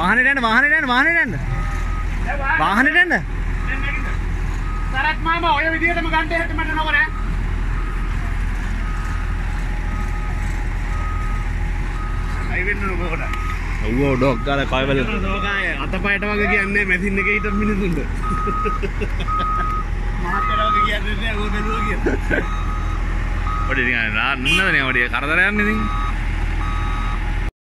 वाहनेට යන්න සරත් මාමා ඔය විදිහටම ගන්න හැට මට නෝර අය වෙන්න නෝර ඔව් ඩොග් ගාලා කයවල නෝගාය අතපයට වගේ කියන්නේ මැෂින් එකේ හිටපු මිනිසුන්ට මහත්තයලා වගේ කියන්නේ නෑ ඕක බැලුවා කියලා ඔඩේ නිකන් නන්නදනේ ඔඩේ කරදරයක් නේ ඉතින්